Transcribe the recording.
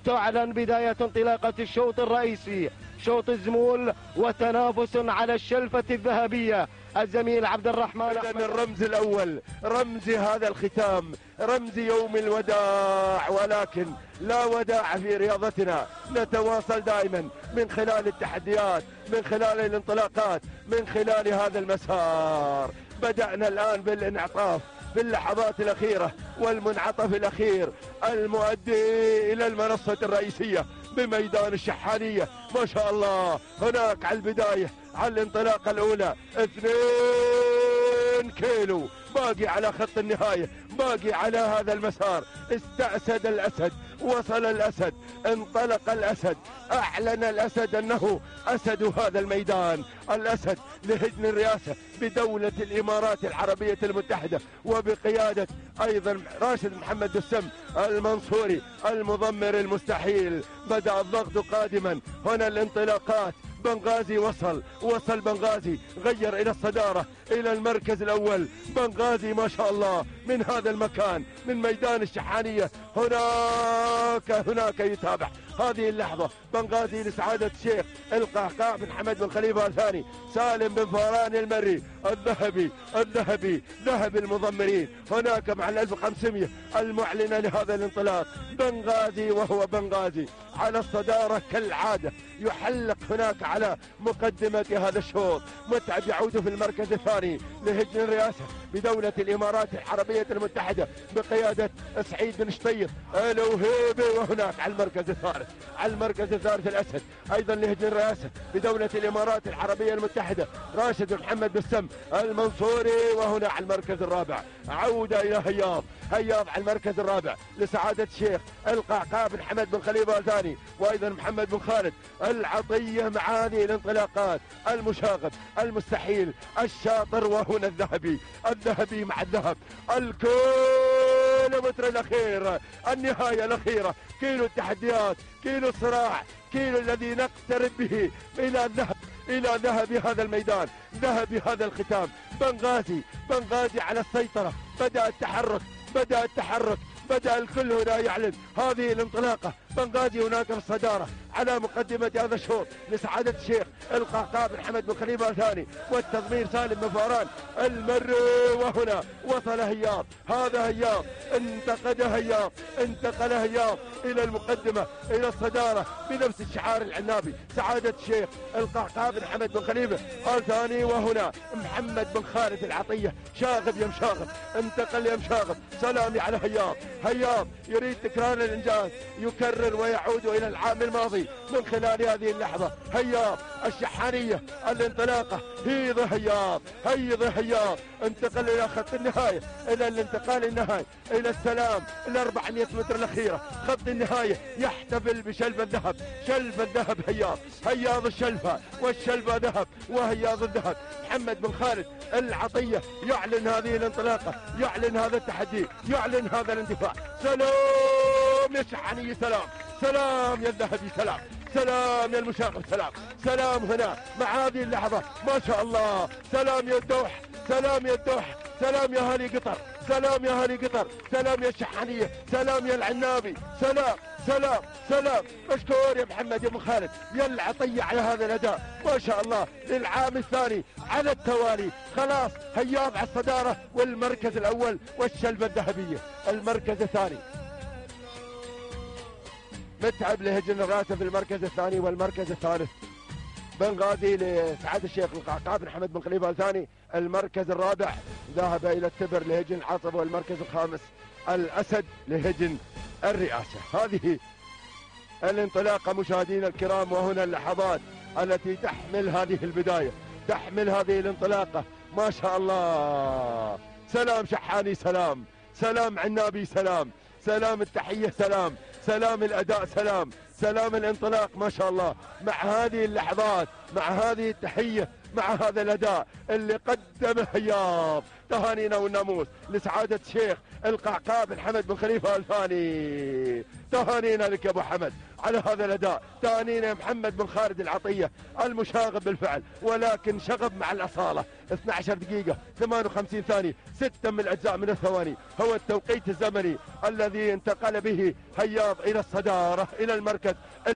تعلن بداية انطلاقة الشوط الرئيسي، شوط الزمول وتنافس على الشلفة الذهبية. الزميل عبد الرحمن إذن الرمز الأول، رمز هذا الختام، رمز يوم الوداع، ولكن لا وداع في رياضتنا. نتواصل دائما من خلال التحديات، من خلال الانطلاقات، من خلال هذا المسار. بدأنا الآن بالانعطاف في اللحظات الأخيرة والمنعطف الأخير المؤدي إلى المنصة الرئيسية بميدان الشحانية. ما شاء الله، هناك على البداية على الانطلاقة الأولى 2 كيلو باقي على خط النهاية، باقي على هذا المسار. استأسد الأسد، وصل الأسد، انطلق الأسد، أعلن الأسد أنه أسد هذا الميدان. الأسد لهجن الرئاسة بدولة الإمارات العربية المتحدة وبقيادة أيضا راشد محمد السم المنصوري المضمر المستحيل. بدأ الضغط قادما، هنا الانطلاقات. بنغازي وصل بنغازي، غير إلى الصدارة، إلى المركز الأول. بنغازي ما شاء الله من هذا المكان، من ميدان الشحانية. هناك يتابع هذه اللحظة بنغازي لسعادة الشيخ القعقاع بن حمد بن خليفة الثاني، سالم بن فاران المري الذهبي ذهب المضمرين. هناك مع 1500 المعلنة لهذا الانطلاق بنغازي، وهو بنغازي على الصدارة كالعادة، يحلق هناك على مقدمة هذا الشوط. متعب يعود في المركز الثاني لهجن الرئاسة بدولة الإمارات العربية المتحدة بقيادة سعيد بن شطير الوهيبي. وهناك على المركز الثالث الأسد أيضا لهجن الرئاسة بدولة الإمارات العربية المتحدة راشد محمد بالسم المنصوري. وهنا على المركز الرابع عودة إلى هياض على المركز الرابع لسعادة الشيخ القعقاع بن حمد بن خليفة الثاني، وأيضا محمد بن خالد العطية مع هذه الانطلاقات. المشاغب المستحيل الشاطر، وهنا الذهبي مع الذهب. الكيلومتر الأخير، النهاية الأخيرة، كيلو التحديات، كيلو الصراع، كيلو الذي نقترب به إلى ذهب هذا الميدان، ذهب هذا الختام. بنغازي على السيطرة، بدأ التحرك، بدأ الكل هنا يعلن هذه الانطلاقة. بنغازي هناك في الصدارة على مقدمة هذا الشوط لسعادة الشيخ القعقاع بن حمد بن خليفة الثاني، والتضمير سالم بن فاران المري. وهنا وصل هياض، هذا هياض، انتقل هياض إلى المقدمة، إلى الصدارة بنفس الشعار العنابي، سعادة الشيخ القعقاع بن حمد بن خليفة الثاني. وهنا محمد بن خالد العطية شاغب يا مشاغب، انتقل يا مشاغب. سلامي على هياض يريد تكرار الإنجاز، يكرر ويعود إلى العام الماضي من خلال هذه اللحظة. هياض الشحانية، الانطلاقة، هيض هياض، انتقل إلى خط النهاية، إلى الانتقال النهائي، إلى السلام، ال 400 متر الأخيرة، خط النهاية. يحتفل بشلف الذهب هياض الشلفة، والشلفة ذهب وهياض الذهب. محمد بن خالد العطية يعلن هذه الانطلاقة، يعلن هذا التحدي، يعلن هذا الاندفاع. سلام يا شحانية، سلام يا الذهبي، سلام يا المشاغب، سلام هنا مع هذه اللحظة. ما شاء الله، سلام يا الدوح، سلام يا هالي قطر، سلام يا الشحانية، سلام يا العنابي، سلام. مشكور يا محمد يا ابو خالد يا العطية على هذا الأداء. ما شاء الله، للعام الثاني على التوالي. خلاص هياض على الصدارة والمركز الأول، والشلفة الذهبية المركز الثاني. متعب لهجن الرئاسة في المركز الثاني والمركز الثالث. بنغازي لسعادة الشيخ القعقاع بن حمد بن خليفة الثاني المركز الرابع. ذهب إلى التبر لهجن العاصفة والمركز الخامس. الأسد لهجن الرئاسة. هذه الانطلاقة مشاهدينا الكرام، وهنا اللحظات التي تحمل هذه البداية، تحمل هذه الانطلاقة. ما شاء الله، سلام شحاني، سلام عنابي، سلام التحية، سلام الأداء، سلام الانطلاق. ما شاء الله، مع هذه اللحظات، مع هذه التحية، مع هذا الأداء اللي قدمه هياض. تهانينا والناموس لسعادة الشيخ القعقاع بن حمد بن خليفة الثاني. تهانينا لك يا أبو حمد على هذا الأداء. تهانينا محمد بن خالد العطية المشاغب بالفعل، ولكن شغب مع الأصالة. 12 دقيقة 58 ثانية 6 من الأجزاء من الثواني هو التوقيت الزمني الذي انتقل به هياض إلى الصدارة إلى المركز